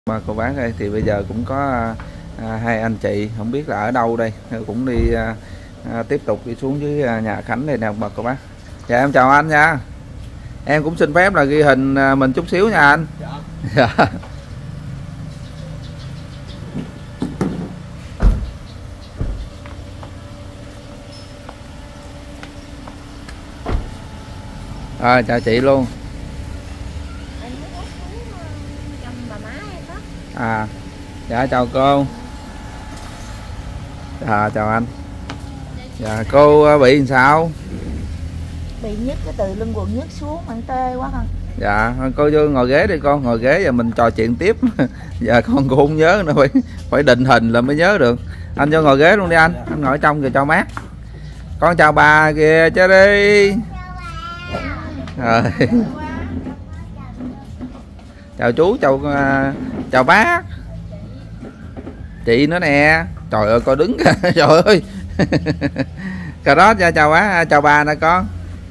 Mà cô bác ơi, thì bây giờ cũng có hai anh chị không biết là ở đâu đây, cũng đi tiếp tục đi xuống dưới nhà Khánh đây nè bà cô bác. Dạ em chào anh nha. Em cũng xin phép là ghi hình mình chút xíu nha anh. Dạ. Chào chị luôn. Dạ chào cô. Chào anh. Dạ cô bị làm sao? Bị nhức cái từ lưng quần nhức xuống mạnh tê quá không. Dạ cô vô ngồi ghế đi con, ngồi ghế và mình trò chuyện tiếp. Dạ con cũng không nhớ nữa, phải định hình là mới nhớ được. Anh vô ngồi ghế luôn đi anh ngồi trong rồi cho mát. Con chào bà kìa chứ đi. Rồi. Chào chú, chào bác. Chị nữa nè. Trời ơi coi đứng kìa. Trời ơi. Cà rốt ra chào bác, chào bà nè con.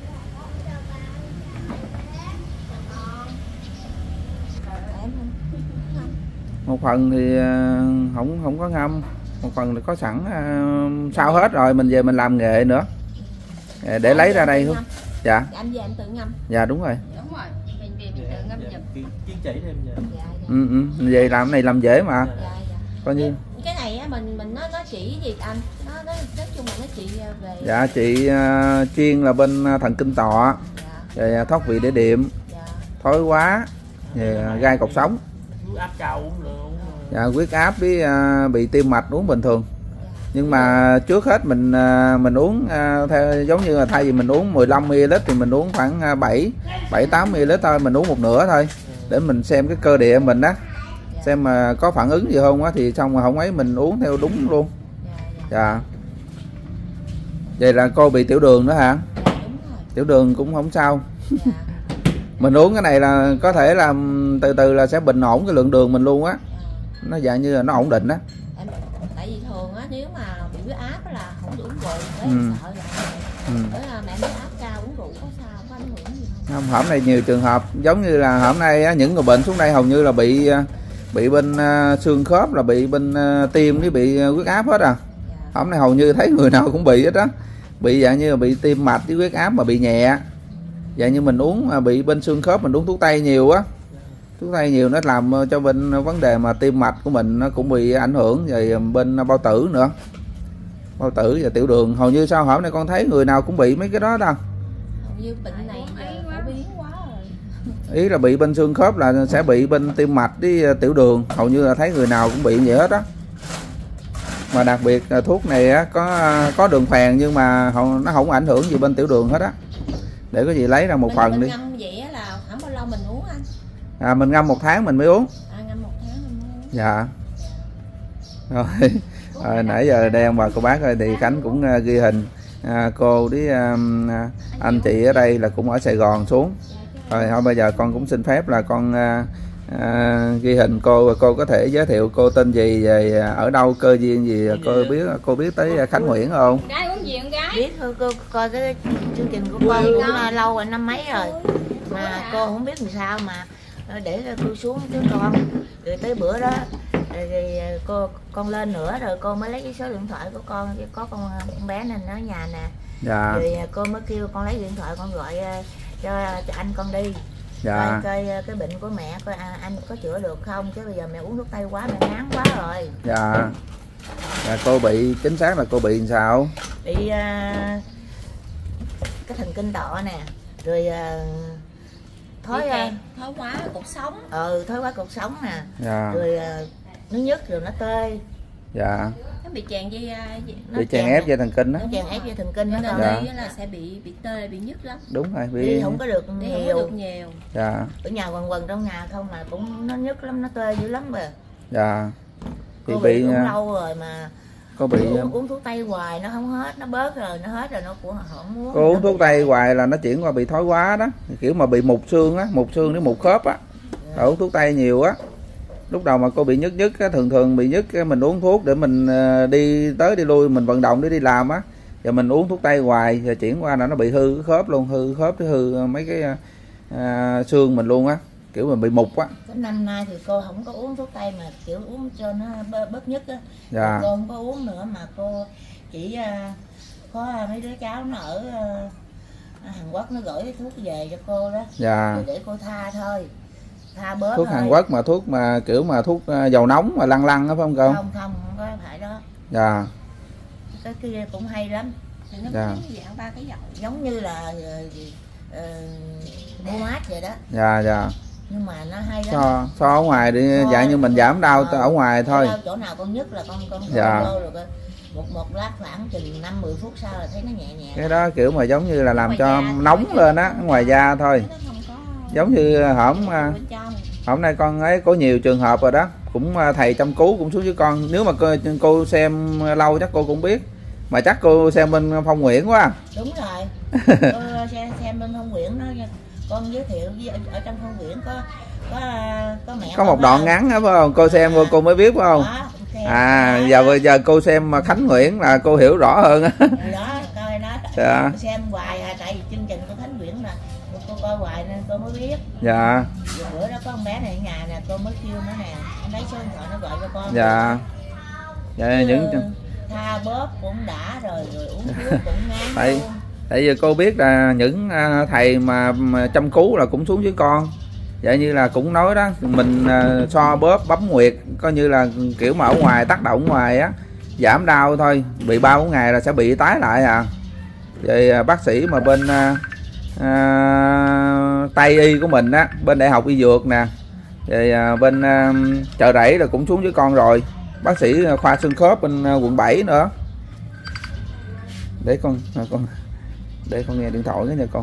Một phần thì không có ngâm, một phần thì có sẵn sao hết rồi, mình về mình làm nghệ nữa để lấy ra đây không. Dạ anh về anh tự ngâm. Dạ đúng rồi, Đúng rồi, mình về mình tự ngâm giùm. Chỉ thêm vậy. Mình về làm này làm dễ mà. Dạ. Coi như cái này á mình nó chỉ gì anh, nó nói chung là nó chỉ về. Dạ chị chuyên là bên thần kinh tọa, rồi thoát vị đĩa đệm, thói hóa, gai cột sống. Huyết áp cao uống luôn. Dạ huyết áp với bị tim mạch uống bình thường. Nhưng mà trước hết mình uống theo giống như là thay vì mình uống 15 ml thì mình uống khoảng 7 8 ml thôi, mình uống một nửa thôi để mình xem cái cơ địa mình á, xem mà có phản ứng gì không á, thì xong mà không ấy mình uống theo đúng luôn. Dạ. Vậy là cô bị tiểu đường nữa hả? Tiểu đường cũng không sao. Mình uống cái này là có thể là từ từ là sẽ bình ổn cái lượng đường mình luôn á. Nó dạng như là nó ổn định á. Tại vì thường á nếu mà bị huyết áp là không được uống rượu, sợ là mẹ huyết áp cao uống rượu có sao, có ảnh hưởng gì không? Hổm này nhiều trường hợp giống như là hổm nay á, những người bệnh xuống đây hầu như là bị bên xương khớp, là bị bên tim với bị huyết áp hết à. Hổm này hầu như thấy người nào cũng bị hết á, bị dạng như là bị tim mạch với huyết áp mà bị nhẹ. Dạng như mình uống mà bị bên xương khớp mình uống thuốc tây nhiều á, thuốc tây nhiều nó làm cho bên vấn đề mà tim mạch của mình nó cũng bị ảnh hưởng, rồi bên bao tử nữa, bao tử và tiểu đường hầu như sao hổm này con thấy người nào cũng bị mấy cái đó đâu. Hầu như bệnh này phổ biến quá rồi. Ý là bị bên xương khớp là sẽ bị bên tim mạch với tiểu đường, hầu như là thấy người nào cũng bị vậy hết á. Mà đặc biệt thuốc này á, có đường phèn nhưng mà nó không ảnh hưởng gì bên tiểu đường hết á. Để có gì lấy ra một phần đi. Mình ngâm vậy là khoảng bao lâu mình uống anh? Mình ngâm 1 tháng mình mới uống. Ngâm 1 tháng mình mới uống. Dạ. Rồi nãy giờ đem bà cô bác ơi, thì Khánh cũng ghi hình cô với anh chị ở đây là cũng ở Sài Gòn xuống. Rồi thôi bây giờ con cũng xin phép là con ghi hình cô, và cô có thể giới thiệu cô tên gì, về ở đâu, cơ duyên gì, cô biết tới Khánh Nguyễn không? Gái uống gì con gái? Biết cô coi cái chương trình của con cũng lâu rồi, năm mấy rồi mà cô không biết làm sao mà để tôi xuống với con, rồi tới bữa đó rồi con lên nữa rồi cô mới lấy cái số điện thoại của con, có con bé nên ở nhà nè. Dạ. Rồi cô mới kêu con lấy điện thoại con gọi cho anh con đi. Dạ. Coi cái bệnh của mẹ coi anh có chữa được không, chứ bây giờ mẹ uống thuốc tây quá mẹ ngán quá rồi. Dạ. Cô bị, chính xác là cô bị làm sao? Bị cái thần kinh tọa nè, rồi thói hóa cột sống. Thói hóa cột sống nè. Dạ. Rồi nó nhức rồi nó tê. Dạ. Nó bị chèn dây, bị chèn ép dây thần kinh đó. Nó chèn ép dây thần kinh đó. Dạ. Là sẽ bị tê, bị nhức lắm. Đúng rồi, đi không có được nhiều. Dạ. Ở nhà quần trong nhà không mà cũng nó nhức lắm, nó tê dữ lắm rồi. Dạ. Thì cô bị cũng lâu rồi mà cô bị uống thuốc tây hoài nó không hết, nó bớt rồi nó hết rồi nó cũng không muốn. Cô uống thuốc tây hoài là nó chuyển qua bị thoái hóa đó, kiểu mà bị mục xương á, mục xương với mục khớp á. Uống thuốc tây nhiều á. Lúc đầu mà cô bị nhức á, thường bị nhức mình uống thuốc để mình đi tới đi lui, mình vận động để đi làm á. Giờ mình uống thuốc tây hoài rồi chuyển qua là nó bị hư khớp luôn, hư khớp với hư mấy cái xương mình luôn á. kiểu mình bị mục á. Cái năm nay thì cô không có uống thuốc tây mà kiểu uống cho nó bớt nhức á. Dạ. Cô không có uống nữa mà cô chỉ có mấy đứa cháu nó ở Hàn Quốc nó gửi cái thuốc về cho cô đó. Dạ. Để cô tha thôi, tha bớt Thuốc thôi. Hàn Quốc mà thuốc mà kiểu mà thuốc dầu nóng mà lăn lăn đó phải không cô? Không có phải đó. Dạ. Cái kia cũng hay lắm. Thì nó Dạ. có dạng 3 cái dầu. Giống như là bô mát vậy đó. Dạ dạ. Nhưng mà nó hay lắm. So ở ngoài đi dạng như mình giảm đau ở ngoài thôi. Chỗ nào con nhất là con Dạ. vô rồi một lát khoảng chừng 5-10 phút sau là thấy nó nhẹ nhẹ. Cái đó kiểu mà giống như là làm Ngoài cho da nóng thôi, lên á, ngoài da thôi. Nó không có Giống như bên trong. hôm nay con ấy có nhiều trường hợp rồi đó, cũng thầy chăm cứu cũng xuống với con. Nếu mà cô xem lâu chắc cô cũng biết, mà chắc cô xem bên Phong Nguyễn quá. Đúng rồi. Cô xem bên Phong Nguyễn nó con giới thiệu ở trong Phong Nguyễn có mẹ Có một đoạn ngắn đó phải không? Cô xem cô mới biết phải không? Đó, giờ cô xem mà Khánh Nguyễn là cô hiểu rõ hơn á. đó coi nó. Dạ. Xem hoài tại vì chương trình của Khánh Nguyễn là cô coi hoài nên cô mới biết. Dạ. Bữa đó có con bé này ở nhà nè, cô mới kêu nó nè, lấy số điện thoại nó gọi cho con. Dạ. Dạ những tha bóp cũng đã rồi uống thuốc cũng ngán. Tại vì cô biết là những thầy mà chăm cứu là cũng xuống với con, vậy như là cũng nói đó, mình so bóp bấm nguyệt coi như là kiểu mà ở ngoài tác động ngoài á, giảm đau thôi, bị 3-4 ngày là sẽ bị tái lại à. Vậy bác sĩ mà bên Tây y của mình á, bên Đại học Y Dược nè, rồi bên Chợ Rẫy là cũng xuống với con rồi, bác sĩ khoa xương khớp bên quận 7 nữa. Để con nghe điện thoại cái nha con.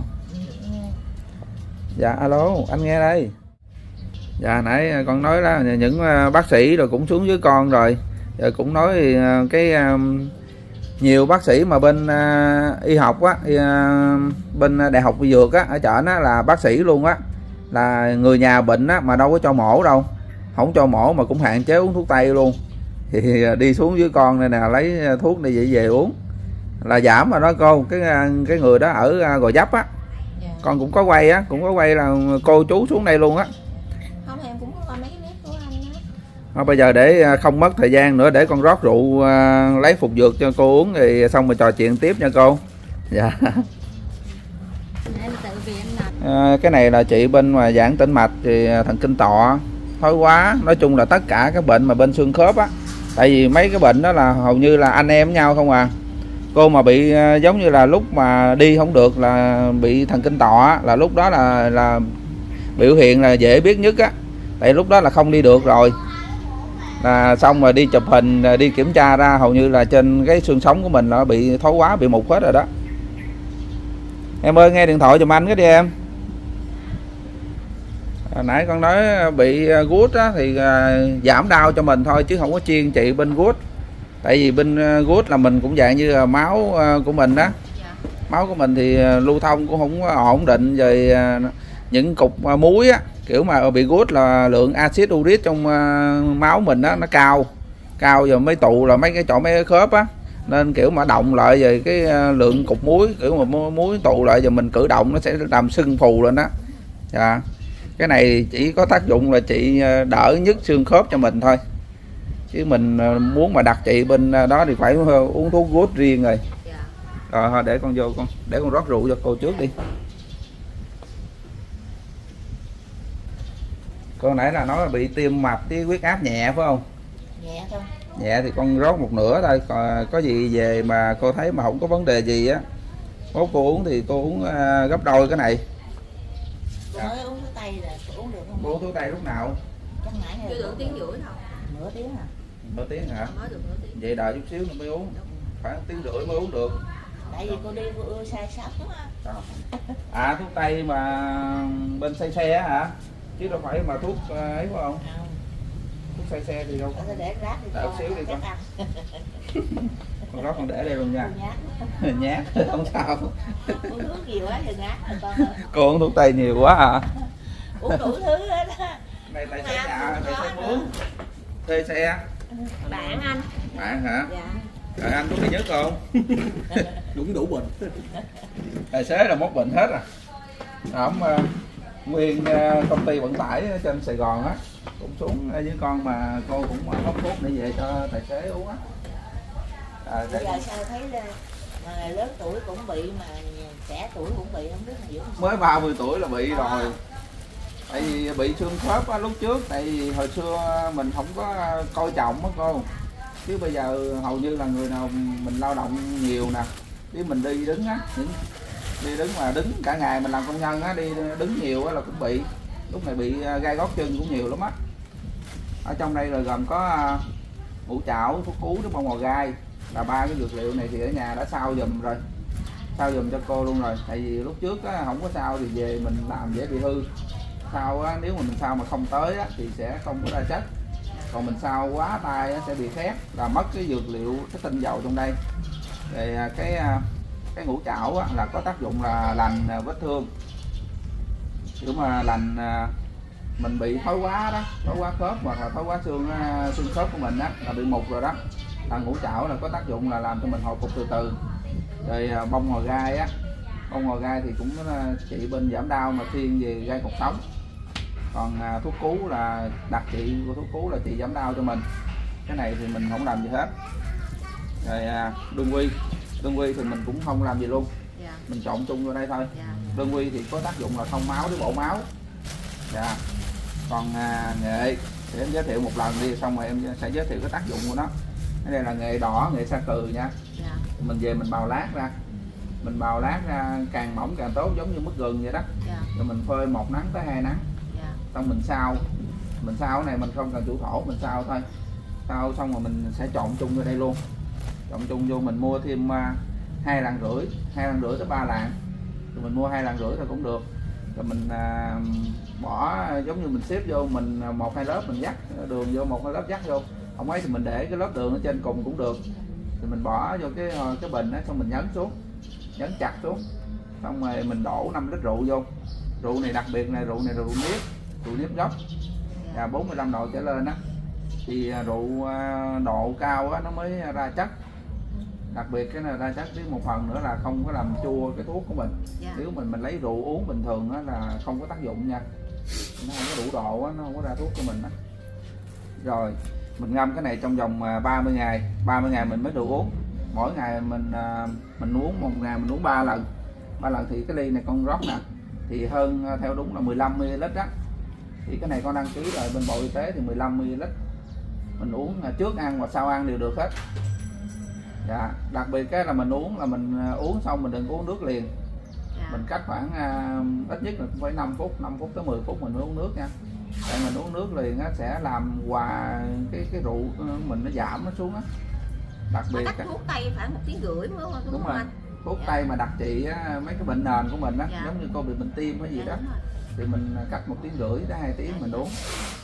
Dạ alo, anh nghe đây. Dạ nãy con nói đó, những bác sĩ rồi cũng xuống với con rồi, rồi cũng nói cái nhiều bác sĩ mà bên y học á, bên Đại học Y Dược á, ở chợ nó là bác sĩ luôn á, là người nhà bệnh á mà đâu có cho mổ đâu, không cho mổ mà cũng hạn chế uống thuốc tây luôn. Thì đi xuống với con này nè, lấy thuốc đi về uống là giảm rồi đó cô. Cái người đó ở Gò Vấp á. Dạ. Con cũng có quay á, cũng có quay là cô chú xuống đây luôn á. Không, em cũng có coi mấy cái clip của anh á. Thôi bây giờ để không mất thời gian nữa, để con rót rượu lấy phục dược cho cô uống thì xong rồi trò chuyện tiếp nha cô. Dạ. Em tự vì em làm. Cái này là chị bên mà giãn tĩnh mạch thì thần kinh tọa, thoái hóa, nói chung là tất cả các bệnh mà bên xương khớp á. Tại vì mấy cái bệnh đó là hầu như là anh em với nhau không à. Cô mà bị giống như là lúc mà đi không được là bị thần kinh tọa, là lúc đó là biểu hiện là dễ biết nhất á. Tại lúc đó là không đi được rồi, là xong rồi đi chụp hình, đi kiểm tra ra hầu như là trên cái xương sống của mình nó bị thoái hóa, bị mục hết rồi đó. Em ơi nghe điện thoại giùm anh cái đi em. Nãy con nói bị gút á, thì giảm đau cho mình thôi chứ không có chuyên trị bên gút. Tại vì bên gút là mình cũng dạng như là máu của mình đó. Dạ. Máu của mình thì lưu thông cũng không ổn định, rồi những cục muối á, kiểu mà bị gút là lượng axit uric trong máu mình á nó cao rồi mới tụ là mấy cái chỗ mấy cái khớp á, nên kiểu mà động lại về cái lượng cục muối, kiểu mà muối tụ lại rồi mình cử động nó sẽ làm sưng phù lên đó. Dạ. Cái này chỉ có tác dụng là trị đỡ nhức xương khớp cho mình thôi, chứ mình muốn mà đặt trị bên đó thì phải uống thuốc gút riêng rồi. Dạ. Rồi thôi để con vô con, để con rót rượu cho cô trước đi. Cô nãy là nói là bị tim mạch với huyết áp nhẹ phải không? Nhẹ thôi. Nhẹ thì con rót một nửa thôi, còn có gì về mà cô thấy mà không có vấn đề gì á, mốt cô uống thì cô uống gấp đôi cái này. Cô mới uống thuốc tây là cô uống được không? Cô uống thuốc tây lúc nào? Chắc nãy Chưa được tiếng rưỡi thôi. nửa tiếng à. Nửa tiếng hả? Mới được nửa tiếng. Vậy đợi chút xíu nữa mới uống, khoảng tiếng rưỡi mới uống được. Tại vì cô đi cô sai sắp đúng không? À thuốc tây mà bên say xe á hả? Chứ đâu phải mà thuốc ấy phải không? Không. Thuốc say xe thì đâu có. Để rác đi Đợi con, xíu đi chắc con. ăn. Con rót con để đây luôn nha. Nhát. Nhát không sao. Uống thuốc nhiều quá thì ngát rồi con ơi. Cô uống thuốc tây nhiều quá à. Uống đủ thứ hết á. Này tài xế nhà, tài xế mướn. Thuê xe. Bạn anh. Bạn hả? Dạ. Rồi anh có bị nhất không? Đúng đủ bệnh. Tài xế là mốt bệnh hết à. Không nguyên công ty vận tải ở trên Sài Gòn á cũng xuống với con, mà cô cũng bốc thuốc để về cho tài xế uống á. Bây giờ sao thấy mà lớn tuổi cũng bị, mà trẻ tuổi cũng bị, không biết là dưỡng mới 30 tuổi là bị rồi. Tại vì bị xương khớp á lúc trước, tại vì hồi xưa mình không có coi trọng á cô, chứ bây giờ hầu như là người nào mình lao động nhiều nè, chứ mình đi đứng á, đi đứng mà đứng cả ngày, mình làm công nhân á, đi đứng nhiều á là cũng bị. Lúc này bị gai gót chân cũng nhiều lắm á. Ở trong đây là gồm có ngũ trảo, thuốc cứu, nước bông ngò gai, là 3 cái dược liệu này thì ở nhà đã sao giùm rồi, sao giùm cho cô luôn rồi. Tại vì lúc trước á, không có sao thì về mình làm dễ bị hư. Sao á, nếu mà mình sao mà không tới á, thì sẽ không có ra chất, còn mình sao quá tay á, sẽ bị khét, là mất cái dược liệu, cái tinh dầu trong đây. Rồi cái ngũ trảo á, là có tác dụng là lành vết thương, nếu mà lành mình bị thói quá đó, thói quá khớp hoặc là thói quá xương khớp của mình á, là bị mục rồi đó, là ngũ trảo là có tác dụng là làm cho mình hồi phục từ từ. Rồi bông ngò gai á, bông ngò gai thì cũng trị bên giảm đau mà thiên về gai cột sống. Còn thuốc cứu là đặc trị của thuốc cứu là trị giảm đau cho mình, cái này thì mình không làm gì hết. Rồi đương quy thì mình cũng không làm gì luôn, mình trộn chung vô đây thôi. Đương quy thì có tác dụng là thông máu với bổ máu. Còn nghệ thì em giới thiệu một lần đi, xong rồi em sẽ giới thiệu cái tác dụng của nó. Cái này là nghệ đỏ, nghệ sa cừ nha. Mình về mình bào lát ra, mình bào lát ra càng mỏng càng tốt, giống như mứt gừng vậy đó. Rồi mình phơi 1 nắng tới 2 nắng, xong mình sao cái này mình không cần chủ thổ, mình sao thôi. Sao xong rồi mình sẽ trộn chung vô đây luôn, trộn chung vô. Mình mua thêm 2 lạng rưỡi tới 3 lạng, rồi mình mua 2 lạng rưỡi thôi cũng được. Rồi mình bỏ giống như mình xếp vô, mình 1-2 lớp mình dắt đường vô, 1-2 lớp dắt vô, không ấy thì mình để cái lớp đường ở trên cùng cũng được. Thì mình bỏ vô cái bình đó, xong mình nhấn xuống, nhấn chặt xuống, xong rồi mình đổ 5 lít rượu vô. Rượu này đặc biệt này, rượu nếp gốc, 45 độ trở lên á, thì rượu độ cao á nó mới ra chất. Đặc biệt cái này ra chất với một phần nữa là không có làm chua cái thuốc của mình. Nếu mình lấy rượu uống bình thường á là không có tác dụng nha, nó không có đủ độ á, nó không có ra thuốc cho mình á. Rồi mình ngâm cái này trong vòng 30 ngày mình mới được uống. Mỗi ngày mình uống, một ngày mình uống 3 lần thì cái ly này con rót nè thì hơn, theo đúng là 15 ml á. Thì cái này con đăng ký rồi bên Bộ Y tế thì 15 ml. Mình uống trước ăn và sau ăn đều được hết. Đặc biệt cái là mình uống xong mình đừng uống nước liền. Mình cách khoảng ít nhất là cũng phải 5 phút tới 10 phút mình mới uống nước nha. Tại mình uống nước liền á sẽ làm hòa cái rượu mình nó giảm nó xuống á. Đặc biệt thuốc tây phải 1,5 tiếng đúng không anh? Thuốc tây mà đặc trị mấy cái bệnh nền của mình á, giống như cô bị bệnh tim hay gì đó, thì mình cách 1,5 tiếng tới 2 tiếng mình uống.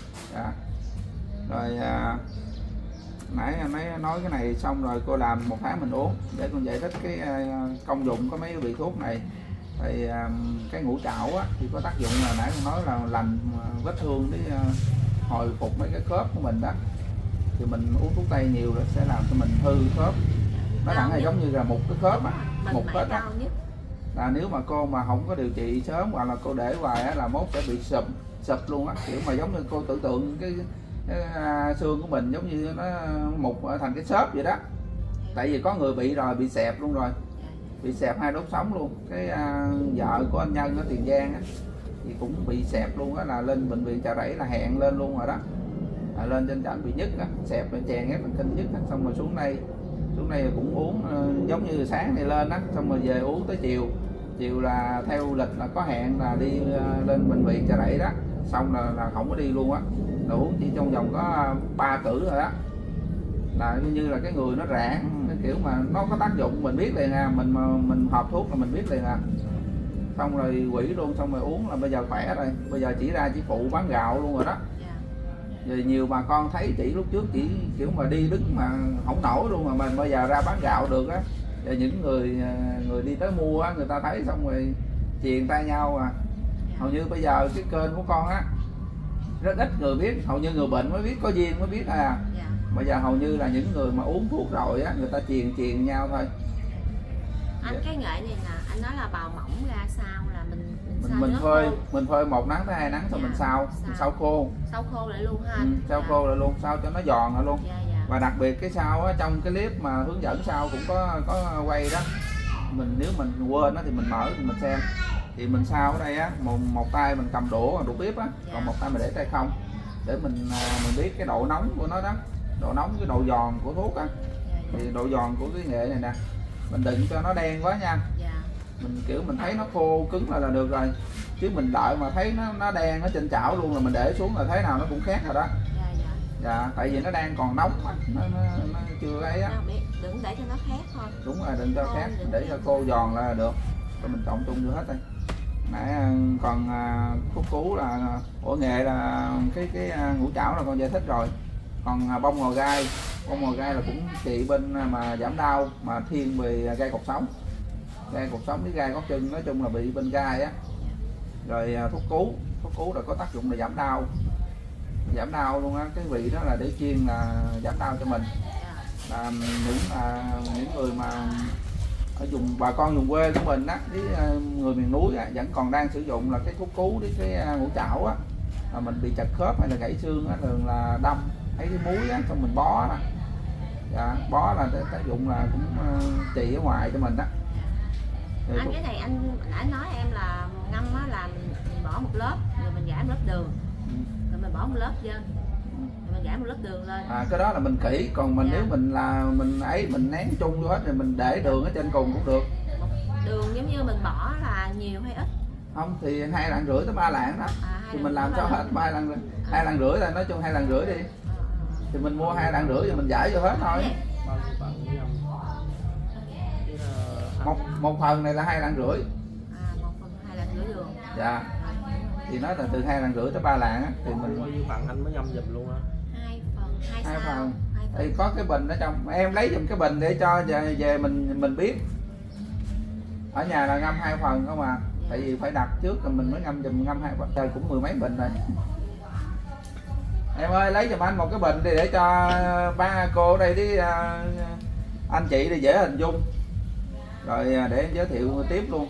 Rồi nãy nói cái này xong rồi cô làm 1 tháng mình uống, để con giải thích cái công dụng của mấy vị thuốc này. Thì cái ngũ trảo á, thì có tác dụng là nãy con nói là lành vết thương để hồi phục mấy cái khớp của mình đó. Thì mình uống thuốc tây nhiều rồi sẽ làm cho mình hư khớp, nó thẳng là giống như là một cái khớp á, một khớp á. Là nếu mà cô mà không có điều trị sớm hoặc là cô để hoài á là mốt sẽ bị sụp luôn á, kiểu mà giống như cô tưởng tượng cái xương của mình giống như nó mục thành cái xốp vậy đó. Tại vì có người bị rồi, bị xẹp luôn rồi, bị xẹp 2 đốt sống luôn. Cái vợ của anh Nhân ở Tiền Giang á thì cũng bị xẹp luôn á, là lên bệnh viện Chợ Rẫy là hẹn lên luôn rồi đó. Lên trên trển bị nhức á, xẹp rồi chèn ép thần kinh nhức á, xong rồi xuống đây cũng uống giống như sáng này lên á, xong rồi về uống tới chiều là theo lịch là có hẹn là đi lên bệnh viện Chợ Rẫy đó, xong là không có đi luôn á, là uống chỉ trong vòng có 3 cử rồi đó, là như là cái người nó rạn, cái kiểu mà nó có tác dụng mình biết liền à, mình hộp thuốc là mình biết liền à. Xong rồi quỷ luôn, xong rồi uống là bây giờ khỏe rồi, bây giờ chỉ phụ bán gạo luôn rồi đó. Rồi nhiều bà con thấy chị lúc trước chỉ kiểu mà đi đứng mà không nổi luôn, mà mình bây giờ ra bán gạo được á. Rồi những người đi tới mua á, người ta thấy xong rồi truyền tay nhau à. Hầu như bây giờ cái kênh của con á rất ít người biết, hầu như người bệnh mới biết, có duyên mới biết à. Bây giờ hầu như là những người mà uống thuốc rồi á, người ta truyền nhau thôi. Anh cái nghệ này là anh nói là bào mỏng ra sao là mình mình phơi 1 nắng tới 2 nắng xong mình xào khô. Sau khô lại luôn ha. Xào khô lại luôn, sao cho nó giòn lại luôn. Dạ. Và đặc biệt cái xào á, trong cái clip mà hướng dẫn xào cũng có quay đó. Nếu mình quên đó thì mình mở thì mình xem. Thì mình xào ở đây á, một tay mình cầm đũa bếp á, còn một tay mình để tay không, để mình biết cái độ nóng của nó đó, độ nóng cái độ giòn của thuốc á. Thì độ giòn của cái nghệ này nè, mình đừng cho nó đen quá nha. Mình kiểu mình thấy nó khô cứng là được rồi, chứ mình đợi mà thấy nó đen ở trên chảo luôn là mình để xuống là thế nào nó cũng khác rồi đó. Dạ, tại vì nó đang còn nóng mà, nó chưa ấy á. Đừng để cho nó khét thôi. Đúng rồi, đừng cho khét, để cho khô giòn là được. Rồi mình trộn chung vô hết đây. Nãy còn khúc cú là nghệ là cái ngũ trảo là con giải thích rồi. Còn bông ngò gai là cũng trị bên mà giảm đau mà thiên về gai cột sống. Gai cột sống với gai gót chân, nói chung là bị bên gai á. Rồi thuốc cú là có tác dụng là giảm đau luôn á. Cái vị đó là để chiên là giảm đau cho mình. Là những người mà ở bà con vùng quê của mình á, với người miền núi á, vẫn còn đang sử dụng là cái thuốc cú với cái ngũ trảo á, mà mình bị chật khớp hay là gãy xương á, thường là đâm thấy cái muối á, xong mình bó nè. Dạ, bó là tác dụng là cũng trị ở ngoài cho mình đó. Anh cái này anh nói em là ngâm á, là mình bỏ một lớp rồi mình rải một lớp đường, rồi mình bỏ một lớp trên, rồi mình rải một lớp đường lên. Cái đó là mình kỹ, còn mình nếu mình là mình nén chung vô hết rồi mình để đường ở trên cùng cũng được. Đường giống như mình bỏ là nhiều hay ít? Không thì 2 lạng rưỡi tới 3 lạng đó. Thì mình làm sao hết 2 lạng rưỡi là nói chung 2 lạng rưỡi đi. Thì mình mua 2 lạng rưỡi rồi mình rải vô hết thôi. Một phần này là 2 lạng rưỡi. Một phần 2 lạng rưỡi đường. Dạ. Thì nói là từ 2 lạng rưỡi tới 3 lạng á, thì mình bao nhiêu phần anh mới ngâm giùm luôn á? 2 phần. Thì có cái bình ở trong, em lấy giùm cái bình để cho về mình biết. Ở nhà là ngâm 2 phần không à. Tại vì phải đặt trước rồi mình mới ngâm 2 phần. Trời cũng 10 mấy bình rồi. Em ơi lấy giùm anh một cái bình đi để cho ba cô ở đây với anh chị để dễ hình dung. Rồi để em giới thiệu tiếp luôn.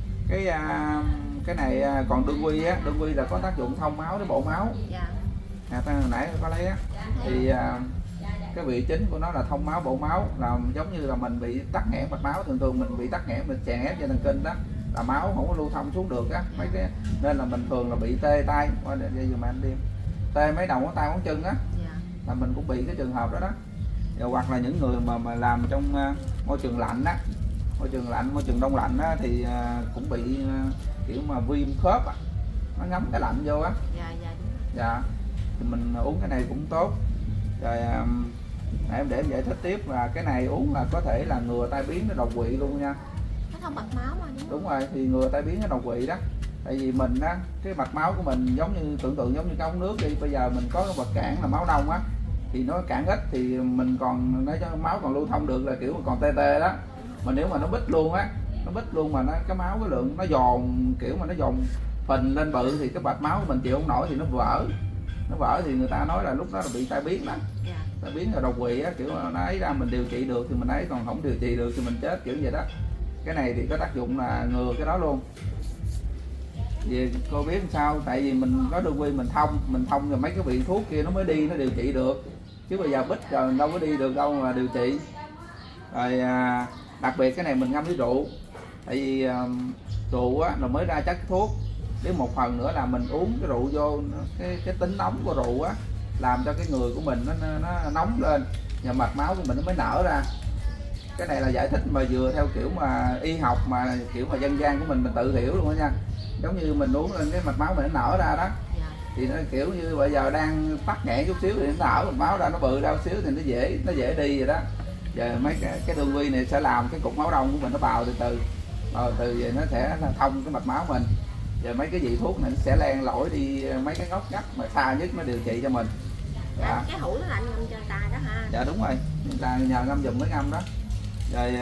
Cái này còn đương quy á, đương quy là có tác dụng thông máu để bổ máu. Hồi nãy có lấy á. Thì cái vị chính của nó là thông máu bổ máu, là giống như là mình bị tắc nghẽn mạch máu, thường mình bị tắc nghẽn, mình chèn ép dây thần kinh đó, là máu không có lưu thông xuống được á, nên là mình thường là bị tê tay, qua đây dùm anh đi, tê mấy đầu ngón tay ngón chân á, là mình cũng bị cái trường hợp đó đó. Rồi hoặc là những người mà làm trong môi trường lạnh á, môi trường đông lạnh á, thì cũng bị kiểu mà viêm khớp á, nó ngấm cái lạnh vô á. Dạ. Thì mình uống cái này cũng tốt. Rồi em để em giải thích tiếp là cái này uống là có thể là ngừa tai biến, nó đột quỵ luôn nha. Nó thông mạch máu mà đúng rồi, thì ngừa tai biến, nó đột quỵ đó. Tại vì mình á, cái mạch máu của mình giống như tưởng tượng giống như cái ống nước đi, bây giờ mình có cái vật cản là máu đông á, thì nó cản ít thì mình còn nói cho máu còn lưu thông được, là kiểu mà còn tê tê đó. Mà nếu mà nó bít luôn á, mà cái máu cái lượng nó dồn, kiểu mà nó dồn phình lên bự thì cái mạch máu của mình chịu không nổi thì nó vỡ thì người ta nói là lúc đó là bị tai biến đó. Tai biến là đột quỵ á, kiểu nó ấy ra mình điều trị được thì mình ấy, còn không điều trị được thì mình chết, kiểu vậy đó. Cái này thì có tác dụng là ngừa cái đó luôn. Vì cô biết làm sao, tại vì mình có đương quy, mình thông rồi mấy cái vị thuốc kia nó mới đi, nó điều trị được, chứ bây giờ bích rồi đâu có đi được đâu mà điều trị. Rồi đặc biệt cái này mình ngâm với rượu, tại vì rượu á là mới ra chất thuốc. Đến một phần nữa là mình uống cái rượu vô, cái tính nóng của rượu á làm cho cái người của mình nó nóng lên, và mạch máu của mình nó mới nở ra. Cái này là giải thích mà vừa theo kiểu mà y học, mà kiểu mà dân gian của mình tự hiểu luôn đó nha. Giống như mình uống lên cái mạch máu mình nó nở ra đó. Thì nó kiểu như bây giờ đang tắc nghẽn chút xíu thì nó nở mạch máu ra, nó bự ra chút xíu thì nó dễ đi rồi đó. Giờ mấy cái đương quy này sẽ làm cái cục máu đông của mình nó bào từ về, nó sẽ thông cái mạch máu mình. Giờ mấy cái vị thuốc này nó sẽ len lỏi đi mấy cái ngóc ngách mà xa nhất nó điều trị cho mình. Dạ. Cái hũ nó là anh ngâm cho ta đó ha. Dạ đúng rồi, người ta nhờ ngâm giùm mới ngâm đó. Rồi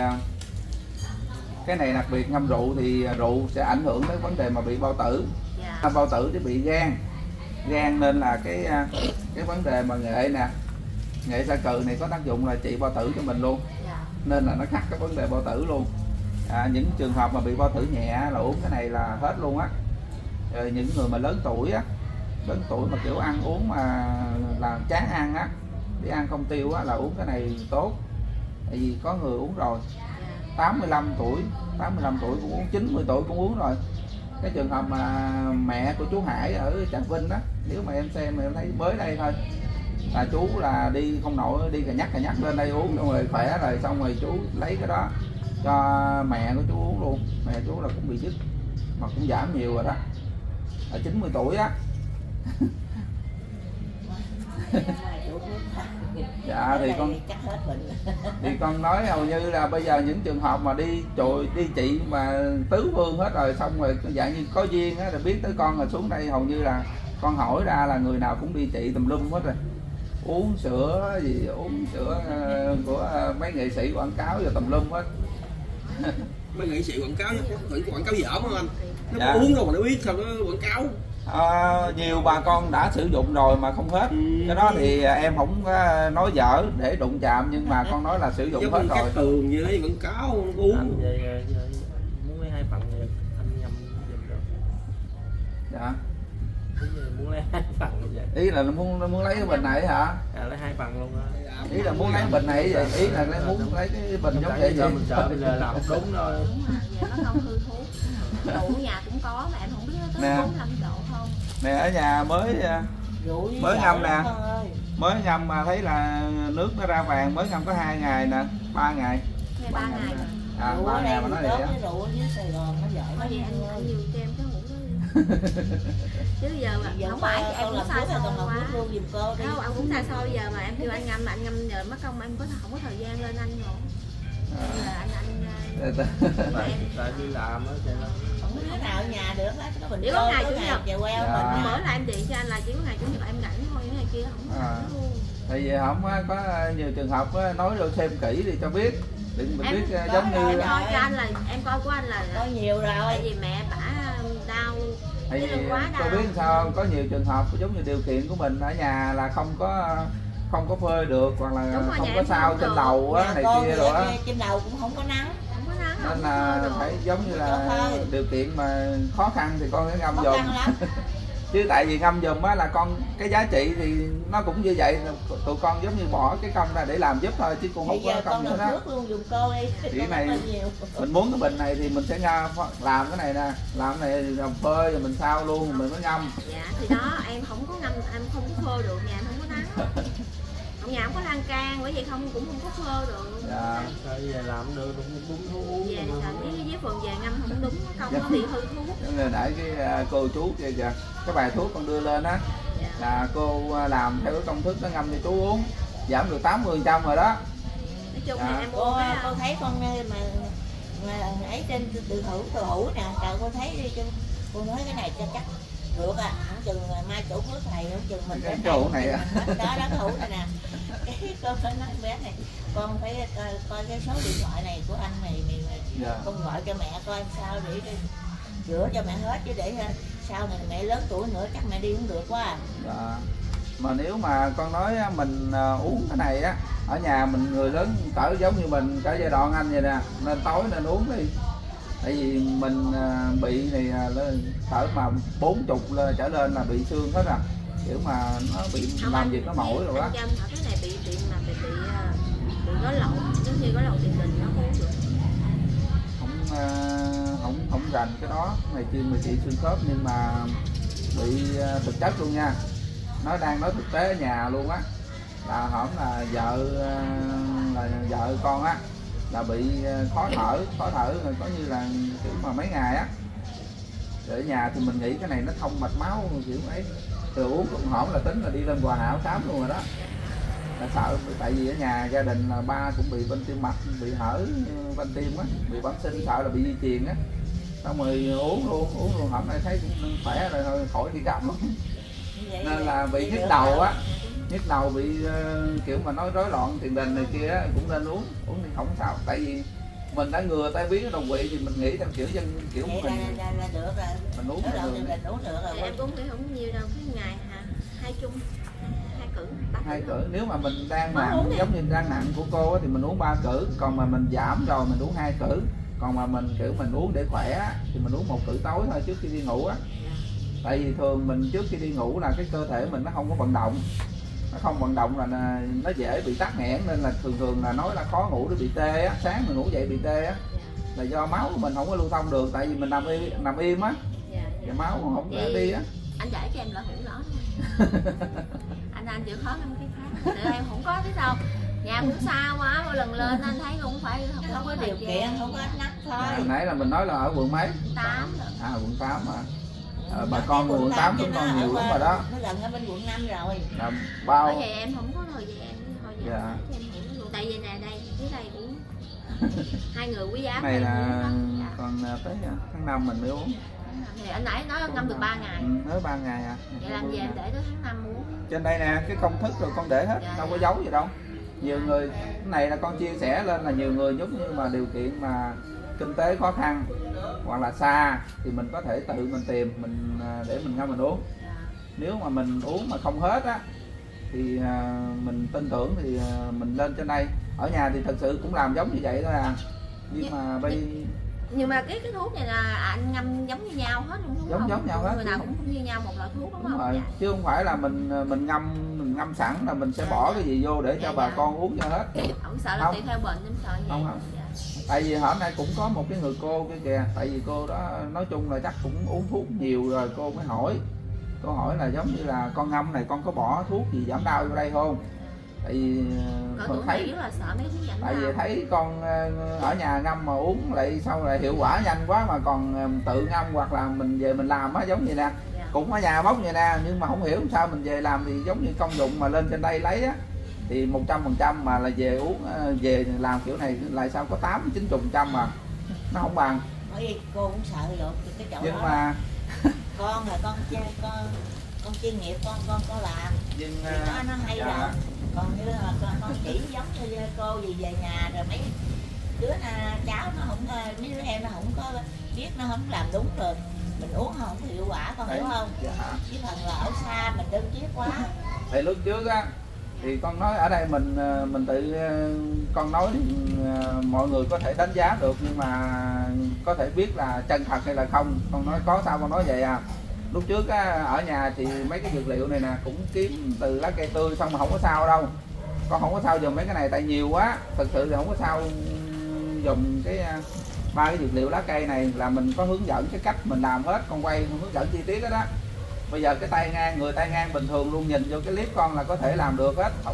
cái này đặc biệt ngâm rượu thì rượu sẽ ảnh hưởng đến vấn đề mà bị bao tử. Bao tử thì bị gan nên là cái vấn đề mà nghệ sa cừ này có tác dụng là trị bao tử cho mình luôn. Nên là nó khắc cái vấn đề bao tử luôn. Những trường hợp mà bị bao tử nhẹ là uống cái này là hết luôn á. Rồi những người mà lớn tuổi á, lớn tuổi mà kiểu ăn uống mà là chán ăn á, đi ăn không tiêu á, là uống cái này tốt. Tại vì có người uống rồi 85 tuổi cũng uống, 90 tuổi cũng uống rồi. Cái trường hợp mà mẹ của chú Hải ở Trà Vinh á, nếu mà em xem em thấy mới đây thôi, là chú là đi không nổi, đi cà nhắc lên đây uống xong rồi khỏe rồi, xong rồi chú lấy cái đó cho mẹ của chú uống luôn. Mẹ chú là cũng bị dứt mà cũng giảm nhiều rồi đó, ở 90 tuổi á. Dạ thì con nói hầu như là bây giờ những trường hợp mà đi trị mà tứ phương hết rồi, xong rồi dạng như có duyên á, rồi biết tới con rồi xuống đây, hầu như là con hỏi ra là người nào cũng đi trị tùm lum hết rồi, uống sữa gì, uống sữa của mấy nghệ sĩ quảng cáo rồi tùm lum hết. Mấy nghệ sĩ quảng cáo dở không anh? Nó dạ. Uống đâu mà nó biết sao nó quảng cáo. Nhiều bà con đã sử dụng rồi mà không hết. Cái đó thì em không nói dở để đụng chạm, nhưng mà con nói là sử dụng hết rồi. Tường như đấy quảng cáo uống. Anh muốn lấy 2 phần anh nhâm giùm được. Dạ. Muốn lấy 2 phần vậy. Ý là muốn lấy cái bình này hả? Dạ, lấy 2 phần luôn á. Ý là muốn lấy bình này vậy, ý là muốn lấy cái bình giống vậy gì? Mình sợ bây giờ làm đúng thôi. Đúng rồi, giờ nó không hư thuốc. Rượu ở nhà cũng có mà em không biết nó tới 45 độ không. Nè ở nhà mới ngâm nè. Mới ngâm mà thấy là nước nó ra vàng, mới ngâm có 2 ngày nè, 3 ngày. 3 ngày. 3 ngày mà nó vậy á. Rượu ở dưới Sài Gòn nó giỏi. Bởi vì anh nhiều cho em cái hũ đó. Chứ giờ mà không phải em cũng sai sâu quá. Luôn giùm cô đi. Đâu, anh cũng sai sâu giờ mà em kêu anh ngâm mà anh ngâm nhờ mất công em không có thời gian lên anh rồi. Bây giờ anh tại đi làm á cho nên không có đứa nào ở nhà được hết, có mình chỉ có ngày chủ nhật chè queo mình bữa là em điện cho anh là chỉ có ngày chủ nhật em rảnh thôi, những ngày kia không rảnh luôn. Tại vì không có nhiều trường hợp nói rồi xem kỹ đi cho biết, đừng mình biết giống như em coi cho anh là em coi của anh là có nhiều rồi, tại vì mẹ bả đau tại vì quá đau. tôi biết sao không? Có nhiều trường hợp giống như điều kiện của mình ở nhà là không có phơi được, hoặc là không có sao trên đầu á này kia rồi á, trên đầu cũng không có nắng, nên là phải giống như là điều kiện mà khó khăn thì con sẽ ngâm dùm. Chứ tại vì ngâm dùm á là con cái giá trị thì nó cũng như vậy, tụi con giống như bỏ cái công ra để làm giúp thôi, chứ con không có công nữa đó. Chỉ này mình muốn cái bình này thì mình sẽ làm cái này nè, làm cái này làm phơi rồi mình sao luôn mình mới ngâm. Dạ thì đó em không có ngâm, em không có phơi được, nhà em không có nắng. Ở nhà không có lan can, bởi vậy cũng không có phơi được. Dạ. Rồi về làm được đúng thuốc. Về với phần về ngâm không đúng, công nó bị hư thuốc. Nên nãy cái cô chú kia kìa, cái bài thuốc con đưa lên á, là cô làm theo cái công thức nó ngâm cho chú uống, giảm được 80% rồi đó. Nói chung là em uống cô thấy con mà ấy trên từ hữu nè, trời cô thấy đi chứ, cô nói cái này cho chắc được à, không chừng mai chủ nước này, không chừng mình cái hũ này á. Đó cái hũ này nè. Cái con phải nói bé này, con phải coi cái số điện thoại này của anh này con gọi cho mẹ coi sao để rửa cho mẹ hết, chứ để sau này mẹ lớn tuổi nữa chắc mẹ đi không được quá à. Dạ. Mà nếu mà con nói mình uống cái này á, ở nhà mình người lớn cỡ giống như mình cả giai đoạn anh vậy nè, nên tối nên uống đi. Tại vì mình bị này cỡ mà 40 trở lên là bị xương hết à, kiểu mà nó bị làm việc nó mỏi rồi á. Cái này bị rối loạn, giống như rối loạn tiền đình nó không uống được. Không rành cái đó, này chuyên mà trị xương khớp, nhưng mà bị thực chất luôn nha. Nó đang nói thực tế ở nhà luôn á, là hổm là vợ con á là bị khó thở rồi, có như là kiểu mà mấy ngày á. Ở nhà thì mình nghĩ cái này nó thông mạch máu kiểu ấy, từ uống cũng hổm là tính là đi lên Hòa Hảo khám luôn rồi đó. Là sợ, tại vì ở nhà gia đình là ba cũng bị bệnh tim mạch, bị hở van tim á, bị bẩm sinh, sợ là bị di truyền á. Xong rồi uống luôn hổm này thấy cũng khỏe rồi, thôi khỏi đi gặp. Nên là bị nhức đầu á, nhức đầu bị kiểu mà nói rối loạn tiền đình này kia á, cũng nên uống thì không sao. Tại vì mình đã ngừa tai biến đột quỵ thì mình nghĩ theo kiểu dân kiểu mình được rồi. Mình uống được rồi. Em uống thì không nhiều đâu, cái ngày hả? 2 chung, 2 cữ, 3 2 cữ. Nếu mà mình đang nặng giống như đang nặng của cô á, thì mình uống 3 cữ, còn mà mình giảm rồi mình uống 2 cữ. Còn mà mình kiểu mình uống để khỏe thì mình uống 1 cữ tối thôi trước khi đi ngủ á. Tại vì thường mình trước khi đi ngủ là cái cơ thể mình nó không có vận động, nó không vận động là nó dễ bị tắc nghẽn, nên là thường là nói là khó ngủ, để bị tê á, sáng mình ngủ dậy bị tê á, là do máu của mình không có lưu thông được, tại vì mình nằm im á, và máu không có đi á. Anh giải cho em là hữu đó anh chịu khó năm cái khác, để em không có thế đâu, nhà cũng xa quá, mỗi lần lên anh thấy cũng phải không có điều kiện, không có nắng thôi. Nãy là mình nói là ở quận mấy? 8 quận 8 mà. Bà con quận 8 chúng con nhiều lắm rồi đó. Nó gần ở bên quận 5 rồi. Là bao. Bởi vậy em không có thời gian thôi giờ. Dạ. Em hiểu luôn. Tại vì nè đây, dưới đây cũng hai người quý giá. Này là còn tới tháng 5 mình mới uống. Thì anh nãy nói ngâm được 3 ngày. Nói 3 ngày à. Vậy làm gì em để tới tháng 5 uống. Trên đây nè, cái công thức rồi con để hết, đâu có giấu gì đâu. Nhiều người, cái này là con chia sẻ lên là nhiều người giống như mà điều kiện mà kinh tế khó khăn hoặc là xa thì mình có thể tự mình tìm mình để mình ngâm mình uống. Nếu mà mình uống mà không hết á thì mình tin tưởng thì mình lên trên đây. Ở nhà thì thật sự cũng làm giống như vậy thôi à, nhưng mà nhưng mà cái thuốc này là anh ngâm giống như nhau hết luôn đúng không? Giống nhau hết. Người nào cũng như nhau một loại thuốc đúng không? Rồi. Chứ không phải là mình ngâm sẵn là mình sẽ bỏ cái gì vô để cho bà con uống cho hết. Không sợ là tùy theo bệnh, em sợ gì? Không. Tại vì hôm nay cũng có một cái người cô kia kìa, tại vì cô đó nói chung là chắc cũng uống thuốc nhiều rồi, cô mới hỏi. Cô hỏi là giống như là con ngâm này con có bỏ thuốc gì giảm đau vô đây không? Tại vì thấy rất là sợ mấy thuốc giảm tại đau. vì thấy con ở nhà ngâm mà uống lại sau lại hiệu quả nhanh quá mà còn tự ngâm hoặc là mình về mình làm á, giống như nè. Cũng ở nhà bốc vậy nè, nhưng mà không hiểu sao mình về làm thì giống như công dụng mà lên trên đây lấy á thì 100% mà là về uống về làm kiểu này lại sao có 80-90% mà nó không bằng. Bởi cô cũng sợ rồi cái chỗ nhưng đó mà con là con chuyên nghiệp, con làm nhưng nó hay rồi. Còn như là con chỉ giống như cô gì về nhà rồi mấy đứa cháu nó không, mấy đứa em nó không có biết, nó không làm đúng rồi mình uống không hiệu quả, con hiểu không? Chứ phần là ở xa mình đơn chiếc quá. Thì lúc trước á thì con nói ở đây mình tự con nói thì mọi người có thể đánh giá được, nhưng mà có thể biết là chân thật hay là không. Con nói có sao con nói vậy à. Lúc trước á, ở nhà thì mấy cái dược liệu này nè cũng kiếm từ lá cây tươi xong mà không có sao đâu. Con không có sao dùng mấy cái này tại nhiều quá, thật sự thì không có sao dùng cái 3 cái dược liệu lá cây này, là mình có hướng dẫn cái cách mình làm hết, con quay hướng dẫn chi tiết đó. Bây giờ cái tay ngang, người tay ngang bình thường luôn nhìn vô cái clip con là có thể làm được hết, không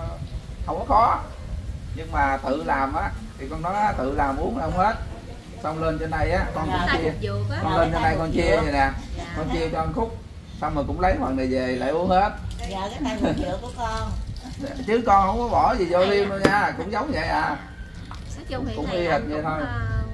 có khó. Nhưng mà tự làm á thì con nói tự làm uống là không hết. Xong lên trên đây á con cũng chia, con lên trên đây con chia vậy nè, con chia cho 1 khúc, xong rồi cũng lấy phần này về lại uống hết. Dạ cái tay một dựa của con. Chứ con không có bỏ gì vô thêm đâu nha, cũng giống vậy à. Cũng y hệt vậy thôi.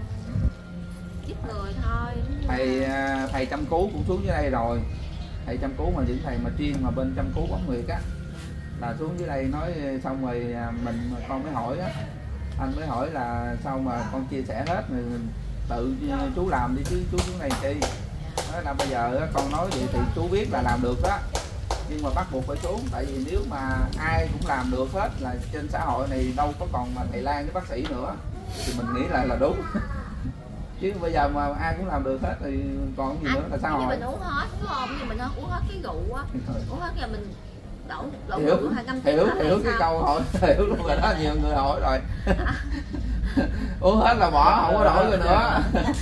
Giúp người thôi. Thầy chăm cứu cũng xuống dưới đây rồi. Thầy chăm cứu mà những thầy mà chuyên mà bên chăm cứu bóng nguyệt á là xuống dưới đây nói xong rồi con mới hỏi á, anh mới hỏi là sao mà con chia sẻ hết rồi tự chú làm đi chứ chú xuống này chi. Nói là bây giờ con nói vậy thì chú biết là làm được đó, nhưng mà bắt buộc phải xuống, tại vì nếu mà ai cũng làm được hết là trên xã hội này đâu có còn mà thầy lang với bác sĩ nữa, thì mình nghĩ là đúng. Chứ bây giờ mà ai cũng làm được hết thì còn gì nữa là xã hội. Mình uống hết đúng không? Nhưng mình uống hết cái rượu á, uống hết rồi mình đổ hiểu cái câu hỏi, hiểu luôn rồi đó, nhiều người hỏi rồi. Uống hết là bỏ, không có đổi rồi nữa.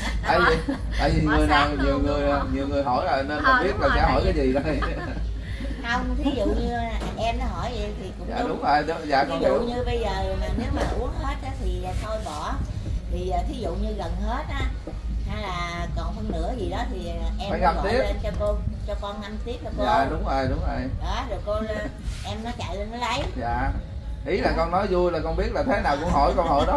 Tại vì người nào nhiều người hỏi rồi nên không biết là sẽ hỏi cái gì đây. Không, thí dụ như em nó hỏi vậy thì cũng đúng rồi, dạ con ví dụ như bây giờ mà nếu mà uống hết á thì thôi bỏ, thì thí dụ như gần hết á hay là còn phân nửa gì đó thì em phải gọi lên cho con ngâm tiếp cho cô. Dạ đúng rồi đó, rồi cô em nó chạy lên nó lấy. Dạ ý là con nói vui là con biết là thế nào cũng hỏi câu hỏi đó.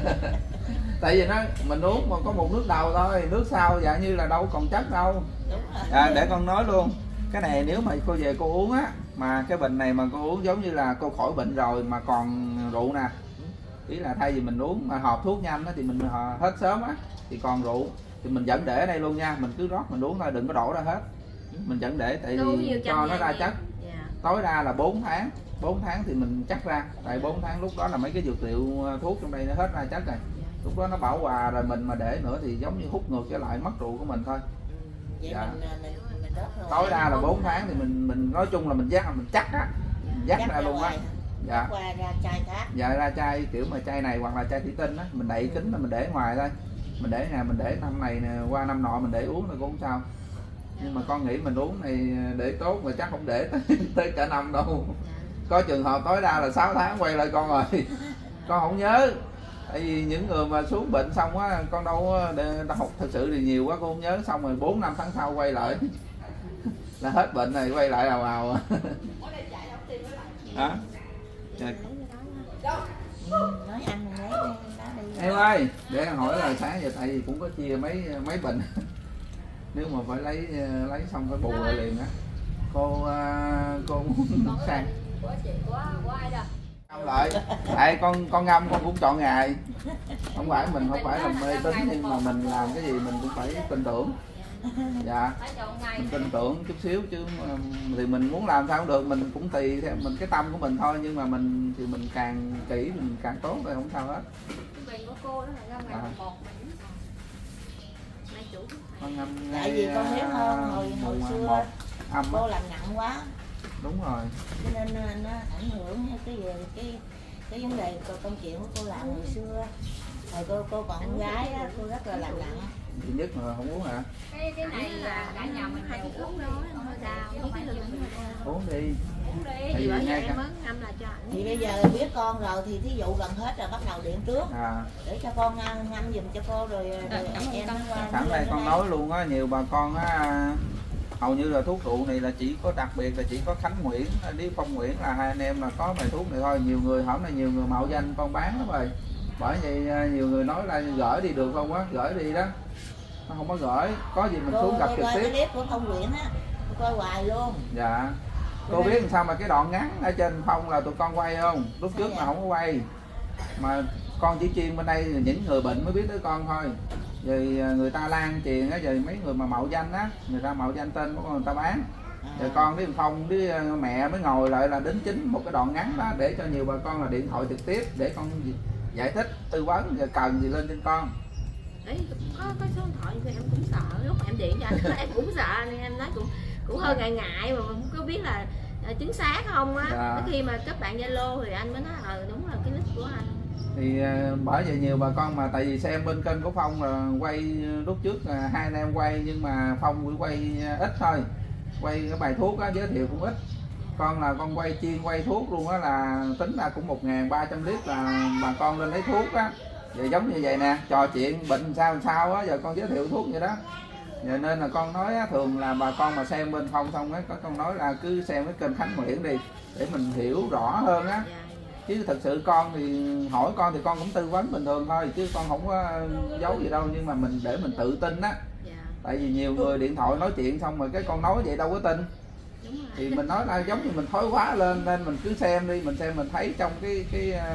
Tại vì mình uống mà có một nước đầu thôi, nước sau dạng như là đâu còn chất đâu. Đúng rồi. Để con nói luôn, cái này nếu mà cô về cô uống á, mà cái bệnh này mà cô uống giống như là cô khỏi bệnh rồi mà còn rượu nè, ý là thay vì mình uống mà hộp thuốc nhanh á thì mình hết sớm á thì còn rượu thì mình vẫn để ở đây luôn nha, mình cứ rót mình uống thôi, đừng có đổ ra hết, mình vẫn để tại vì cho nó ra chất. Tối đa là 4 tháng thì mình chắc ra, tại 4 tháng lúc đó là mấy cái dược liệu thuốc trong đây nó hết ra chất rồi, lúc đó nó bảo hòa rồi, mình mà để nữa thì giống như hút ngược trở lại mất rượu của mình thôi. Vậy dạ. mình tối đa là 4 tháng thì mình nói chung là mình chắc á, dắt ra luôn á. Dạ. Qua ra chai khác. Dạ, ra chai kiểu mà chai này hoặc là chai thủy tinh á, mình đậy kính là mình để ngoài thôi. Mình để ngày mình để năm này nè, qua năm nọ mình để uống là cũng không sao. Nhưng mà con nghĩ mình uống này để tốt mà chắc không để tới cả năm đâu. Có trường hợp tối đa là 6 tháng quay lại con rồi. Con không nhớ. Tại vì những người mà xuống bệnh xong á, con đâu học thật sự thì nhiều quá con không nhớ, xong rồi 4-5 tháng sau quay lại là hết bệnh này quay lại ào. Hả? Nói ăn lấy đó đi. Em ơi, để em hỏi là sáng giờ tại vì cũng có chia mấy bệnh. Nếu mà phải lấy xong phải bù lại liền á. Cô muốn sang. Của ai đâu? Ngâm lại. Con ngâm con cũng chọn ngày. Không phải mình không phải là mê tín nhưng mà mình làm cái gì mình cũng phải tin tưởng. Dạ. Mình tin tưởng chút xíu chứ thì mình muốn làm sao cũng được, mình cũng tùy theo mình cái tâm của mình thôi, nhưng mà mình thì mình càng kỹ mình càng tốt rồi không sao hết. Bình của cô đó là ra ngày 1 mình Con ngâm tại vì con biết không, hồi xưa âm cô làm nặng quá. Đúng rồi. Cho nên nó ảnh hưởng cái vấn đề công chuyện của cô làm hồi xưa. Hồi cô còn con gái á, cô rất là làm nặng. Duy nhất mà không uống hả? Cái này là cả nhà mình đều uống đó, không có sao, với cái lưng uống đi. Thì bởi vậy em mới ngâm là cho ảnh. Thì bây giờ biết con rồi thì thí dụ gần hết rồi bắt đầu điện trước để cho con ngâm giùm cho cô rồi em nó qua. Sẵn đây con nói luôn á, nhiều bà con á hầu như là thuốc rượu này là chỉ có đặc biệt là chỉ có Khánh Nguyễn, Lý Phong Nguyễn là hai anh em là có bài thuốc này thôi. Nhiều người hỏi là nhiều người mạo danh con bán lắm rồi. Bởi vậy nhiều người nói là gửi đi được không á, gửi đi đó. Nó không có gửi, có gì mình xuống gặp trực tiếp. Cái clip của Phong Nguyễn á, tôi coi hoài luôn. Dạ. Cô biết làm sao mà cái đoạn ngắn ở trên Phong là tụi con quay không? Lúc trước mà không có quay. Mà con chỉ chuyên bên đây những người bệnh mới biết tới con thôi. Rồi người ta lan truyền á, rồi mấy người mà mạo danh á, người ta mạo danh tên của con người ta bán. Rồi con với Phong với mẹ mới ngồi lại là đính chính một cái đoạn ngắn đó để cho nhiều bà con là điện thoại trực tiếp để con giải thích, tư vấn, rồi cần gì lên trên con. Đấy, có số điện thoại thì em cũng sợ, lúc em điện cho anh em cũng sợ nên em nói cũng hơi ngại mà không có biết là chính xác không á. Dạ. Khi mà kết bạn Zalo thì anh mới nói đúng là cái nick của anh. Thì bởi vậy nhiều bà con mà tại vì xem bên kênh của Phong là quay lúc trước hai anh em quay nhưng mà Phong chỉ quay ít thôi, quay cái bài thuốc á giới thiệu cũng ít. Con là con quay chuyên quay thuốc luôn á, là tính ra cũng 1.300 lít là bà con lên lấy thuốc á. Vậy giống như vậy nè, trò chuyện bệnh sao á, giờ con giới thiệu thuốc vậy đó. Vậy nên là con nói á, thường là bà con mà xem bên Phong xong á, có con nói là cứ xem cái kênh Khánh Nguyễn đi để mình hiểu rõ hơn á. Chứ thật sự con thì hỏi con thì con cũng tư vấn bình thường thôi, chứ con không có giấu gì đâu, nhưng mà mình để mình tự tin á. Tại vì nhiều người điện thoại nói chuyện xong rồi cái con nói vậy đâu có tin. Thì mình nói là giống như mình thói quá lên nên mình cứ xem đi, mình xem mình thấy trong cái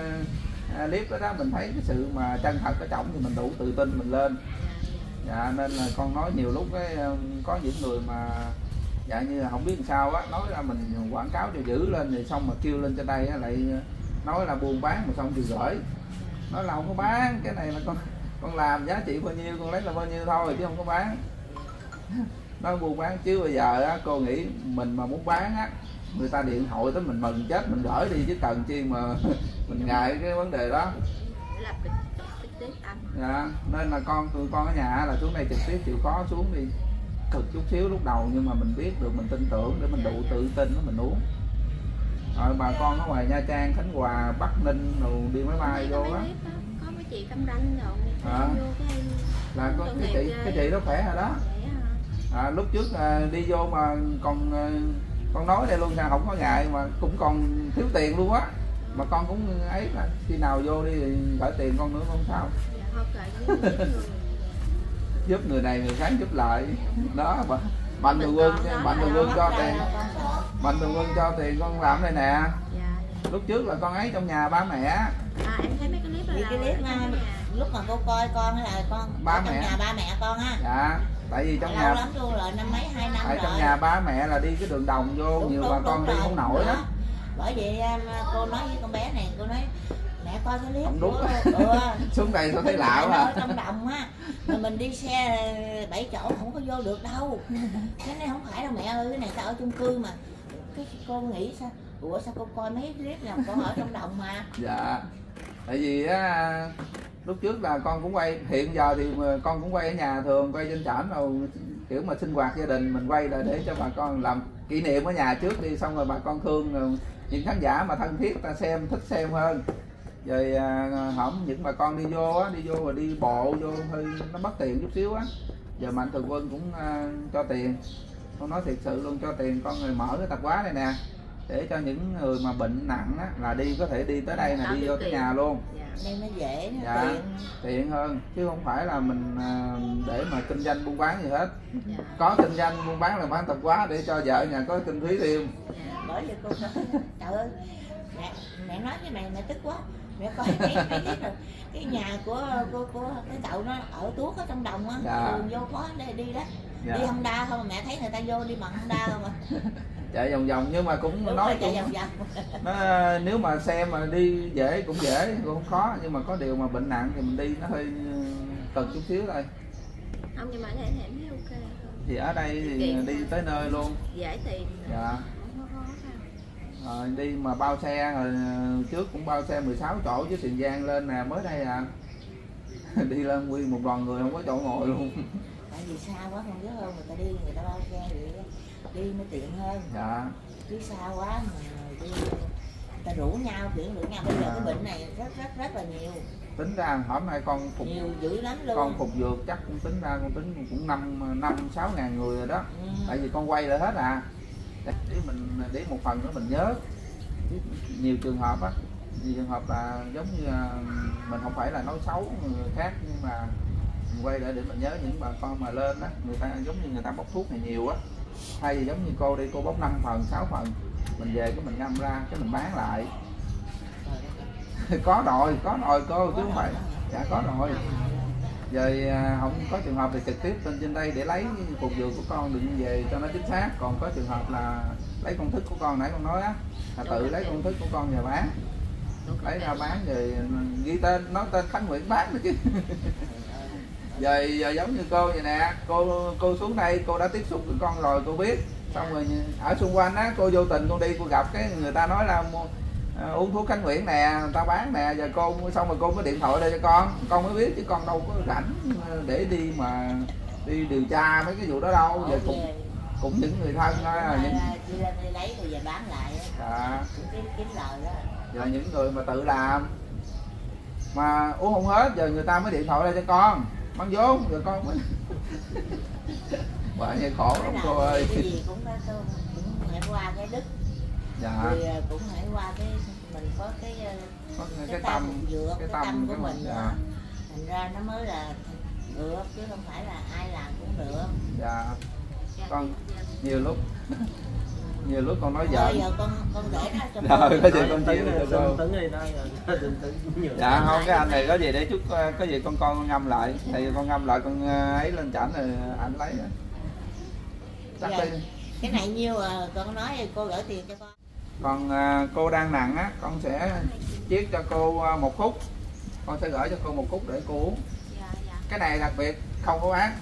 clip đó mình thấy cái sự mà chân thật ở trọng thì mình đủ tự tin mình lên. Dạ nên là con nói nhiều lúc cái có những người mà dạ như là không biết làm sao á, nói ra mình quảng cáo cho giữ lên rồi xong mà kêu lên trên đây á, lại nói là buôn bán mà xong thì gửi. Nói là không có bán, cái này là con làm giá trị bao nhiêu con lấy là bao nhiêu thôi chứ không có bán. Nói buôn bán chứ bây giờ á, cô nghĩ mình mà muốn bán á, người ta điện thoại tới mình mừng chết mình gửi đi chứ cần chi mà mình ngại cái vấn đề đó. Dạ, nên là tụi con ở nhà là xuống đây trực tiếp chịu khó xuống đi, cực chút xíu lúc đầu nhưng mà mình biết được, mình tin tưởng để mình đủ tự tin đó mình uống. Rồi bà con ở ngoài Nha Trang, Khánh Hòa, Bắc Ninh rồi đi máy bay vô á. Có mấy chị Cam Ranh rồi là có cái chị đó khỏe rồi đó. Lúc trước đi vô mà còn con nói đây luôn sao không có ngại mà cũng còn thiếu tiền luôn á, mà con cũng ấy là khi nào vô đi gửi tiền con nữa không sao. Giúp người này người khác giúp lại đó. Mạnh thường quân cho tiền, Mạnh thường quân cho tiền con làm đây nè. Lúc trước là con ấy trong nhà ba mẹ. Em thấy mấy cái clip lúc mà cô coi con là con ba trong mẹ. nhà ba mẹ con á. Dạ, tại vì trong lâu nhà lắm luôn rồi, năm mấy 2 năm tại rồi. trong nhà ba mẹ là đi cái đường đồng vô, nhiều bà con đi không nổi đó. Bởi vậy cô nói với con bé này, cô nói mẹ coi cái clip không đúng. của Xuống đây sao thấy lạ quá ở trong đồng á, mà mình đi xe 7 chỗ không có vô được đâu. Cái này không phải đâu mẹ ơi, cái này tao ở chung cư mà. Cái cô nghĩ sao? Ủa sao cô coi mấy clip nào con ở trong đồng mà. Dạ, tại vì á lúc trước là con cũng quay, hiện giờ thì con cũng quay ở nhà thường, quay trên trển rồi kiểu mà sinh hoạt gia đình mình quay là để cho bà con làm kỷ niệm ở nhà trước đi, xong rồi bà con thương rồi những khán giả mà thân thiết ta xem, thích xem hơn. Rồi hổng những bà con đi vô rồi đi bộ vô hơi nó bất tiện chút xíu á, giờ Mạnh Thường Quân cũng cho tiền, con nói thiệt sự luôn, cho tiền con người mở cái tạp hóa này nè, để cho những người mà bệnh nặng á là đi có thể đi tới đây là đi vô tới nhà luôn. Đây nó dễ, nó dạ, tiện hơn chứ không phải là mình để mà kinh doanh buôn bán gì hết. Dạ. Có kinh doanh buôn bán là bán tạp hóa để cho vợ nhà có kinh phí thêm. Dạ. Bởi vì cô nói trời ơi mẹ nói cái này mẹ tức quá, mẹ coi cái nhà của cái cậu nó ở tuốt ở trong đồng á. Dạ. Đường vô khó để đi đó. Dạ. Đi Honda không, mẹ thấy người ta vô đi bằng Honda không à. Chạy vòng vòng nhưng mà cũng đúng nói cũng nó, nếu mà xe mà đi dễ cũng cũng không khó, nhưng mà có điều mà bệnh nặng thì mình đi nó hơi cực chút xíu thôi. Không, nhưng mà thấy em thấy ok hơn. Thì ở đây thì đi tới nơi luôn, dễ tiền. Dạ. Rồi đi mà bao xe, rồi trước cũng bao xe 16 chỗ với Tiền Giang lên nè, mới đây à. Đi lên nguyên một đoàn người không có chỗ ngồi luôn. Tại vì xa quá không biết hơn, người ta đi người ta bao xe vậy đi mới tiện hơn. Dạ. Chứ xa quá mà đi người ta rủ nhau bây giờ cái bệnh này rất là nhiều. Tính ra hôm nay con phục nhiều dữ lắm luôn. Con phục dược chắc cũng tính ra cũng 5-6 ngàn người rồi đó. Tại vì con quay lại hết à. Để một phần nữa mình nhớ nhiều trường hợp á, nhiều trường hợp là giống như mình không phải là nói xấu người khác, nhưng mà mình quay lại để mình nhớ những bà con mà lên á, người ta giống như người ta bốc thuốc này nhiều á, thay vì giống như cô đi cô bốc 5 phần 6 phần, mình về cái mình ngâm ra cái mình bán lại. có rồi cô chứ không phải. Dạ có rồi. Rồi không có trường hợp thì trực tiếp trên đây để lấy phục dược của con đừng về cho nó chính xác. Còn có trường hợp là lấy công thức của con nãy con nói á, là tự lấy công thức của con và bán, lấy ra bán rồi ghi tên, nói tên Khánh Nguyễn bán được chứ. Rồi giống như cô vậy nè, cô xuống đây cô đã tiếp xúc với con rồi cô biết, xong rồi ở xung quanh á cô vô tình con đi cô gặp cái người ta nói là uống thuốc Khánh Nguyễn nè, người ta bán nè, giờ cô xong rồi cô có điện thoại đây cho con mới biết, chứ con đâu có rảnh để đi mà đi điều tra mấy cái vụ đó đâu. Giờ cũng những người thân thôi đi lên đi lấy rồi về bán lại. Dạ. Cũng kiếm lời đó. Giờ những người mà tự làm mà uống không hết, giờ người ta mới điện thoại đây cho con mang vốn, rồi con mới quả như khổ lắm cô ơi. Cái gì cũng phải qua cái đức. Dạ. Rồi cũng phải qua cái mình có cái tâm dược, cái tâm của mình. Dạ. Thành ra nó mới là được, chứ không phải là ai làm cũng được. Dạ. Con nhiều lúc con nói vợ giờ con để nó trong rồi có gì con chia cho Tấn đi đó. dạ không, cái anh này có gì để chút có gì con ngâm lại, thì con ngâm lại con ấy lên chảnh rồi anh lấy chắc đi. Cái này nhiêu con nói thì cô gửi tiền cho con. Còn cô đang nặng á, con sẽ chiết cho cô 1 khúc, con sẽ gửi cho cô 1 khúc để cô uống. Dạ. Cái này đặc biệt không có bán.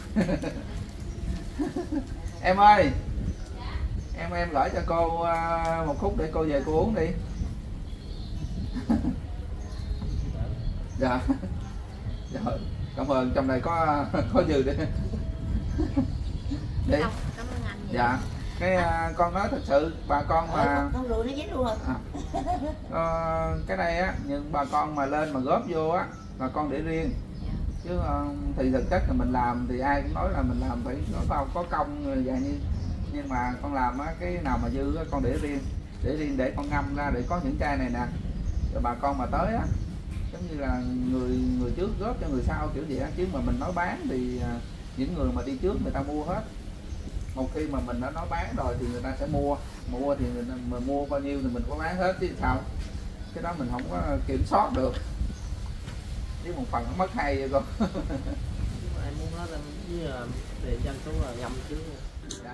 Em ơi, em gửi cho cô 1 khúc để cô về cô uống đi. Dạ. Rồi, cảm ơn, trong này có dư đi. Đi. Cảm ơn anh. Dạ. Cái con nói thật sự bà con mà con lùi nó dính luôn rồi. Cái này á, những bà con mà lên mà góp vô á là con để riêng. Chứ thì thực chất là mình làm thì ai cũng nói là mình làm phải có công dạng như, nhưng mà con làm á, cái nào mà dư á, con để riêng để con ngâm ra để có những chai này nè, rồi bà con mà tới á giống như là người trước góp cho người sau kiểu vậy á, chứ mà mình nói bán thì những người mà đi trước người ta mua hết. Một khi mà mình đã nói bán rồi thì người ta sẽ mua thì người ta, mà mua bao nhiêu thì mình có bán hết chứ sao, cái đó mình không có kiểm soát được, chứ một phần nó mất hay vậy con. Em muốn nói là với để danh số là nhầm chứ. Dạ.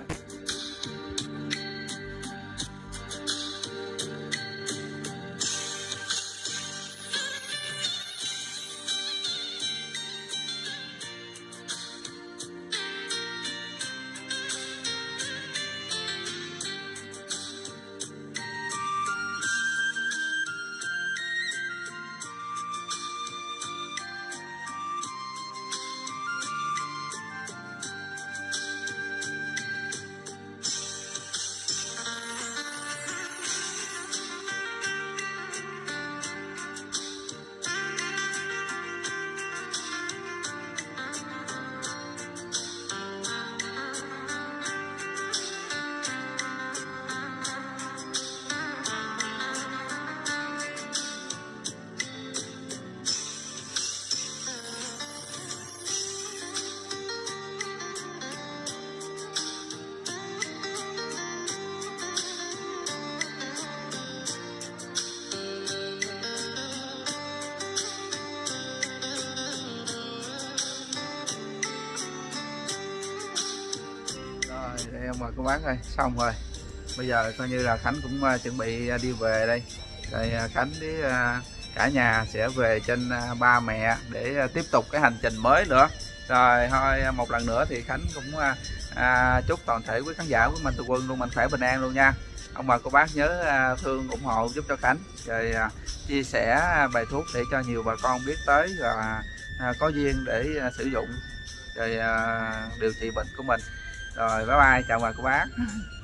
bà cô bác ơi, xong rồi. Bây giờ coi như là Khánh cũng chuẩn bị đi về đây. Rồi Khánh với cả nhà sẽ về trên Ba Mẹ để tiếp tục cái hành trình mới nữa. Rồi thôi một lần nữa thì Khánh cũng chúc toàn thể quý khán giả của Mạnh Thường Quân luôn mạnh khỏe bình an luôn nha. Ông bà cô bác nhớ thương ủng hộ giúp cho Khánh, rồi chia sẻ bài thuốc để cho nhiều bà con biết tới và có duyên để sử dụng rồi điều trị bệnh của mình. Rồi bye bye, chào bà cô bác.